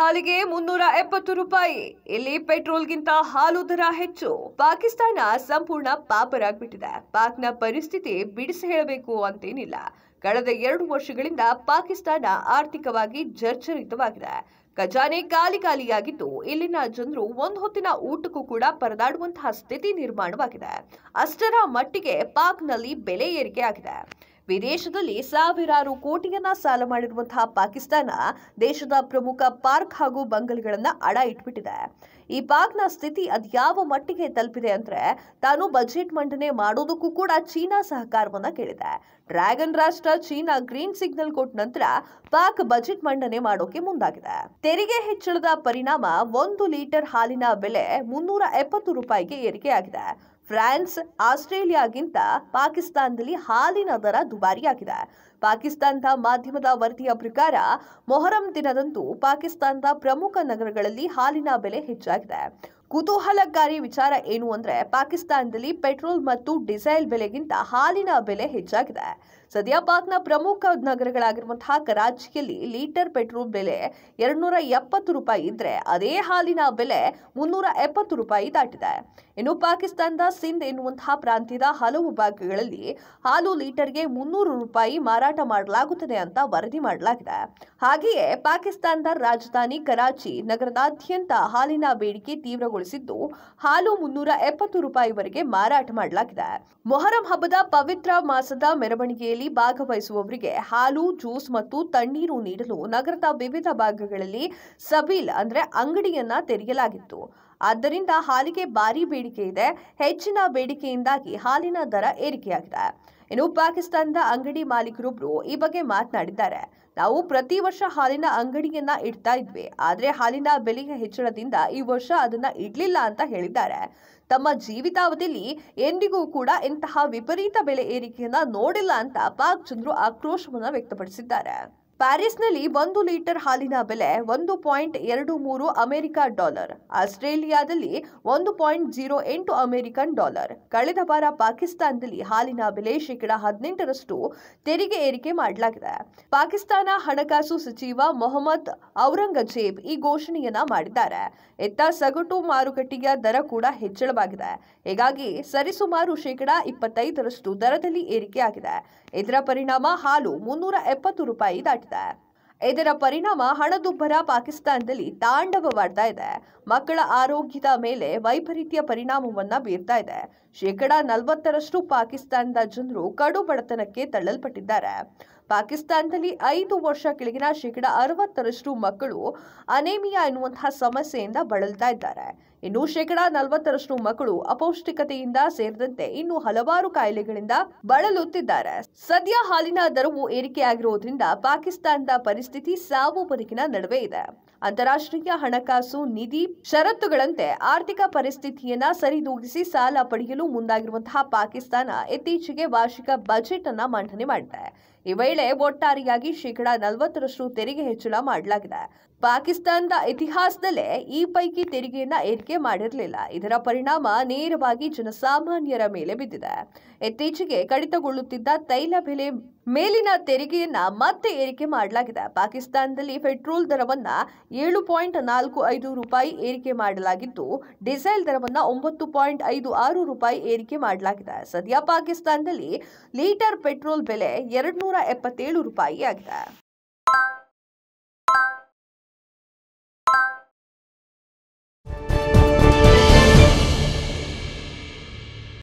ಹಾಲಿಗೆ 370 ರೂಪಾಯಿ. ಇಲ್ಲಿ ಪೆಟ್ರೋಲ್ಗಿಂತ ಹಾಲು ದರ ಹೆಚ್ಚು. ಪಾಕಿಸ್ತಾನ ಸಂಪೂರ್ಣ ಪಾಪರಾಗ್ಬಿಟ್ಟಿದೆ. ಪಾಕ್ನ ಪರಿಸ್ಥಿತಿ ಬಿಡಿಸಿ ಹೇಳಬೇಕು ಅಂತೇನಿಲ್ಲ. ಕಳೆದ 2 ವರ್ಷಗಳಿಂದ ಪಾಕಿಸ್ತಾನ ಆರ್ಥಿಕವಾಗಿ ಜರ್ಜರಿತವಾಗಿದೆ. ಖಜಾನೆ ಖಾಲಿಯಾಗಿದ್ದು ಇಲ್ಲಿನ ಜನರು ಒಂದು ಹೊತ್ತಿನ ಊಟಕ್ಕೂ ಕೂಡ ಪರದಾಡುವಂತಹ ಸ್ಥಿತಿ ನಿರ್ಮಾಣವಾಗಿದೆ. ಅಷ್ಟರ ಮಟ್ಟಿಗೆ ಪಾಕ್ನಲ್ಲಿ ಬೆಲೆ ಏರಿಕೆ ಆಗಿದೆ. ವಿದೇಶದಲ್ಲಿ ಸಾವಿರಾರು ಕೋಟಿಯನ್ನ ಸಾಲ ಮಾಡಿರುವಂತಹ ಪಾಕಿಸ್ತಾನ ದೇಶದ ಪ್ರಮುಖ ಪಾರ್ಕ್ ಹಾಗೂ ಬಂಗಲೆಗಳನ್ನ ಅಡ ಇಟ್ಬಿಟ್ಟಿದೆ. ಈ ಪಾಕ್ನ ಸ್ಥಿತಿ ಅದ್ಯಾವ ಮಟ್ಟಿಗೆ ತಲುಪಿದೆ ಅಂದ್ರೆ ತಾನು ಬಜೆಟ್ ಮಂಡನೆ ಮಾಡೋದಕ್ಕೂ ಕೂಡ ಚೀನಾ ಸಹಕಾರವನ್ನ ಕೇಳಿದೆ. ಡ್ರ್ಯಾಗನ್ ರಾಷ್ಟ್ರ ಚೀನಾ ಗ್ರೀನ್ ಸಿಗ್ನಲ್ ಕೊಟ್ಟ ನಂತರ ಪಾಕ್ ಬಜೆಟ್ ಮಂಡನೆ ಮಾಡೋಕೆ ಮುಂದಾಗಿದೆ. ತೆರಿಗೆ ಹೆಚ್ಚಳದ ಪರಿಣಾಮ 1 ಲೀಟರ್ ಹಾಲಿನ ಬೆಲೆ 370 ರೂಪಾಯಿಗೆ ಏರಿಕೆಯಾಗಿದೆ. ಫ್ರಾನ್ಸ್, ಆಸ್ಟ್ರೇಲಿಯಾಗಿಂತ ಪಾಕಿಸ್ತಾನದಲ್ಲಿ ಹಾಲಿನ ದರ ದುಬಾರಿಯಾಗಿದೆ. ಪಾಕಿಸ್ತಾನದ ಮಾಧ್ಯಮದ ವರದಿಯ ಪ್ರಕಾರ ಮೊಹರಂ ದಿನದಂದು ಪಾಕಿಸ್ತಾನದ ಪ್ರಮುಖ ನಗರಗಳಲ್ಲಿ ಹಾಲಿನ ಬೆಲೆ ಹೆಚ್ಚಾಗಿದೆ. ಕುತೂಹಲಕಾರಿ ವಿಚಾರ ಏನು ಅಂದ್ರೆ ಪಾಕಿಸ್ತಾನದಲ್ಲಿ ಪೆಟ್ರೋಲ್ ಮತ್ತು ಡೀಸೆಲ್ ಬೆಲೆಗಿಂತ ಹಾಲಿನ ಬೆಲೆ ಹೆಚ್ಚಾಗಿದೆ. ಸದ್ಯ ಪಾಕ್ನ ಪ್ರಮುಖ ನಗರಗಳಾಗಿರುವಂತಹ ಕರಾಚಿಯಲ್ಲಿ ಲೀಟರ್ ಪೆಟ್ರೋಲ್ ಬೆಲೆ 270 ರೂಪಾಯಿ ಇದ್ರೆ ಅದೇ ಹಾಲಿನ ಬೆಲೆ 370 ರೂಪಾಯಿ ದಾಟಿದೆ. ಇನ್ನು ಪಾಕಿಸ್ತಾನದ ಸಿಂಧ್ ಎನ್ನುವಂತಹ ಪ್ರಾಂತ್ಯದ ಹಲವು ಭಾಗಗಳಲ್ಲಿ ಹಾಲು ಲೀಟರ್ಗೆ 300 ರೂಪಾಯಿ ಮಾರಾಟ ಮಾಡಲಾಗುತ್ತದೆ ಅಂತ ವರದಿ ಮಾಡಲಾಗಿದೆ. ಹಾಗೆಯೇ ಪಾಕಿಸ್ತಾನದ ರಾಜಧಾನಿ ಕರಾಚಿ ನಗರದಾದ್ಯಂತ ಹಾಲಿನ ಬೇಡಿಕೆ ತೀವ್ರಗೊಳಿಸಿದ್ದು ಹಾಲು 370 ರೂಪಾಯಿವರೆಗೆ ಮಾರಾಟ ಮಾಡಲಾಗಿದೆ. ಮೊಹರಂ ಹಬ್ಬದ ಪವಿತ್ರ ಮಾಸದ ಮೆರವಣಿಗೆಯಲ್ಲಿ ಭಾಗವಹಿಸುವವರಿಗೆ ಹಾಲು, ಜ್ಯೂಸ್ ಮತ್ತು ತಣ್ಣೀರು ನೀಡಲು ನಗರದ ವಿವಿಧ ಭಾಗಗಳಲ್ಲಿ ಸಬೀಲ್ ಅಂದ್ರೆ ಅಂಗಡಿಯನ್ನ ತೆರೆಯಲಾಗಿತ್ತು. ಆದ್ದರಿಂದ ಹಾಲಿಗೆ ಭಾರಿ ಬೇಡಿಕೆ ಇದೆ. ಹೆಚ್ಚಿನ ಬೇಡಿಕೆಯಿಂದಾಗಿ ಹಾಲಿನ ದರ ಏರಿಕೆಯಾಗಿದೆ. ಇನ್ನು ಪಾಕಿಸ್ತಾನದ ಅಂಗಡಿ ಮಾಲೀಕರೊಬ್ಬರು ಈ ಬಗ್ಗೆ ಮಾತನಾಡಿದ್ದಾರೆ. ನಾವು ಪ್ರತಿ ವರ್ಷ ಹಾಲಿನ ಅಂಗಡಿಯನ್ನ ಇಡ್ತಾ ಇದ್ವಿ, ಆದ್ರೆ ಹಾಲಿನ ಬೆಲೆಯ ಹೆಚ್ಚಳದಿಂದ ಈ ವರ್ಷ ಅದನ್ನ ಇಡ್ಲಿಲ್ಲ ಅಂತ ಹೇಳಿದ್ದಾರೆ. ತಮ್ಮ ಜೀವಿತಾವಧಿಯಲ್ಲಿ ಎಂದಿಗೂ ಕೂಡ ಇಂತಹ ವಿಪರೀತ ಬೆಲೆ ಏರಿಕೆಯನ್ನ ನೋಡಿಲ್ಲ ಅಂತ ಪಾಕ್ ಜನರು ಆಕ್ರೋಶವನ್ನ ವ್ಯಕ್ತಪಡಿಸಿದ್ದಾರೆ. ಪ್ಯಾರಿಸ್ನಲ್ಲಿ 1 ಲೀಟರ್ ಹಾಲಿನ ಬೆಲೆ 1.23 ಅಮೆರಿಕ ಡಾಲರ್, ಆಸ್ಟ್ರೇಲಿಯಾದಲ್ಲಿ 1.08 ಅಮೆರಿಕನ್ ಡಾಲರ್. ಕಳೆದ ವಾರ ಪಾಕಿಸ್ತಾನದಲ್ಲಿ ಹಾಲಿನ ಬೆಲೆ 18% ತೆರಿಗೆ ಏರಿಕೆ ಮಾಡಲಾಗಿದೆ. ಪಾಕಿಸ್ತಾನ ಹಣಕಾಸು ಸಚಿವ ಮೊಹಮ್ಮದ್ ಔರಂಗಜೇಬ್ ಈ ಘೋಷಣೆಯನ್ನ ಮಾಡಿದ್ದಾರೆ. ಇತ್ತ ಸಗಟು ಮಾರುಕಟ್ಟೆಯ ದರ ಕೂಡ ಹೆಚ್ಚಳವಾಗಿದೆ. ಹೀಗಾಗಿ ಸರಿಸುಮಾರು 25% ದರದಲ್ಲಿ ಏರಿಕೆಯಾಗಿದೆ. ಇದರ ಪರಿಣಾಮ ಹಾಲು 370 ರೂಪಾಯಿ ದಾಟಿದೆ. ಇದರ ಪರಿಣಾಮ ಹಣದುಬ್ಬರ ಪಾಕಿಸ್ತಾನದಲ್ಲಿ ತಾಂಡವವಾಡ್ತಾ ಇದೆ. ಮಕ್ಕಳ ಆರೋಗ್ಯದ ಮೇಲೆ ವೈಪರೀತ್ಯ ಪರಿಣಾಮವನ್ನ ಬೀರ್ತಾ ಇದೆ. 40% ಪಾಕಿಸ್ತಾನದ ಜನರು ಕಡು ಬಡತನಕ್ಕೆ ತಳ್ಳಲ್ಪಟ್ಟಿದ್ದಾರೆ. ಪಾಕಿಸ್ತಾನದಲ್ಲಿ 5 ವರ್ಷ ಕೆಳಗಿನ 60% ಮಕ್ಕಳು ಅನೇಮಿಯಾ ಎನ್ನುವಂತಹ ಸಮಸ್ಯೆಯಿಂದ ಬಳಲ್ತಾ ಇದ್ದಾರೆ. ಇನ್ನು 40% ಮಕ್ಕಳು ಅಪೌಷ್ಟಿಕತೆಯಿಂದ ಸೇರಿದಂತೆ ಇನ್ನು ಹಲವಾರು ಕಾಯಿಲೆಗಳಿಂದ ಬಳಲುತ್ತಿದ್ದಾರೆ. ಸದ್ಯ ಹಾಲಿನ ದರವು ಏರಿಕೆಯಾಗಿರುವುದರಿಂದ ಪಾಕಿಸ್ತಾನದ ಪರಿಸ್ಥಿತಿ ಸಾವು ಬದುಕಿನ ನಡುವೆ ಇದೆ. ಅಂತಾರಾಷ್ಟ್ರೀಯ ಹಣಕಾಸು ನಿಧಿ ಷರತ್ತುಗಳಂತೆ ಆರ್ಥಿಕ ಪರಿಸ್ಥಿತಿಯನ್ನ ಸರಿದೂಗಿಸಿ ಸಾಲ ಪಡೆಯಲು ಮುಂದಾಗಿರುವಂತಹ ಪಾಕಿಸ್ತಾನ ಇತ್ತೀಚೆಗೆ ವಾರ್ಷಿಕ ಬಜೆಟ್ ಅನ್ನ ಮಂಡನೆ ಮಾಡಿದೆ. ಈ ವೇಳೆ ಒಟ್ಟಾರೆಯಾಗಿ 40% ತೆರಿಗೆ ಹೆಚ್ಚಳ ಮಾಡಲಾಗಿದೆ. ಪಾಕಿಸ್ತಾನದ ಇತಿಹಾಸದಲ್ಲೇ ಈ ಪೈಕಿ ತೆರಿಗೆಯನ್ನ ಏರಿಕೆ ಮಾಡಿರಲಿಲ್ಲ. ಇದರ ಪರಿಣಾಮ ನೇರವಾಗಿ ಜನಸಾಮಾನ್ಯರ ಮೇಲೆ ಬಿದ್ದಿದೆ. ಇತ್ತೀಚೆಗೆ ಕಡಿತಗೊಳ್ಳುತ್ತಿದ್ದ ತೈಲ ಬೆಲೆ ಮೇಲಿನ ತೆರಿಗೆಯನ್ನ ಮತ್ತೆ ಏರಿಕೆ ಮಾಡಲಾಗಿದೆ. ಪಾಕಿಸ್ತಾನದಲ್ಲಿ ಪೆಟ್ರೋಲ್ ದರವನ್ನ 7.45 ರೂಪಾಯಿ ಏರಿಕೆ ಮಾಡಲಾಗಿದ್ದು ಡೀಸೆಲ್ ದರವನ್ನ 9.56 ರೂಪಾಯಿ ಏರಿಕೆ ಮಾಡಲಾಗಿದೆ. ಸದ್ಯ ಪಾಕಿಸ್ತಾನದಲ್ಲಿ ಲೀಟರ್ ಪೆಟ್ರೋಲ್ ಬೆಲೆ 277 ರೂಪಾಯಿ ಆಗಿದೆ.